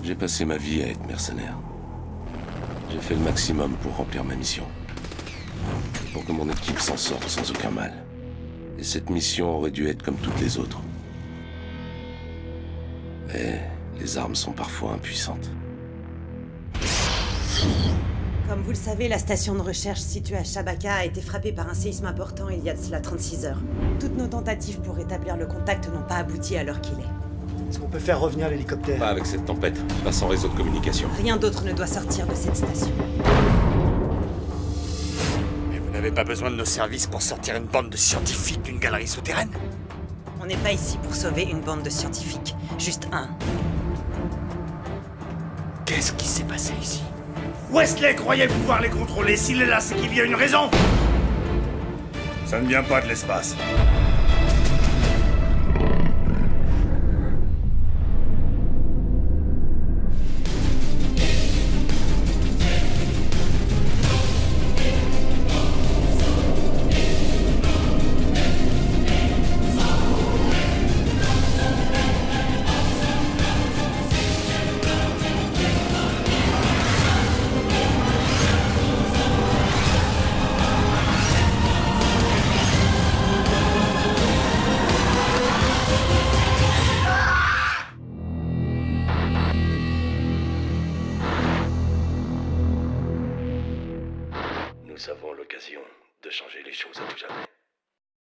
J'ai passé ma vie à être mercenaire. J'ai fait le maximum pour remplir ma mission. Pour que mon équipe s'en sorte sans aucun mal. Et cette mission aurait dû être comme toutes les autres. Mais les armes sont parfois impuissantes. Comme vous le savez, la station de recherche située à Shabaka a été frappée par un séisme important il y a de cela 36 heures. Toutes nos tentatives pour rétablir le contact n'ont pas abouti à l'heure qu'il est. Est-ce qu'on peut faire revenir l'hélicoptère? Pas avec cette tempête, pas sans réseau de communication. Rien d'autre ne doit sortir de cette station. Mais vous n'avez pas besoin de nos services pour sortir une bande de scientifiques d'une galerie souterraine? On n'est pas ici pour sauver une bande de scientifiques. Juste un. Qu'est-ce qui s'est passé ici? Wesley croyait pouvoir les contrôler. S'il est là, c'est qu'il y a une raison. Ça ne vient pas de l'espace. Nous avons l'occasion de changer les choses à tout jamais.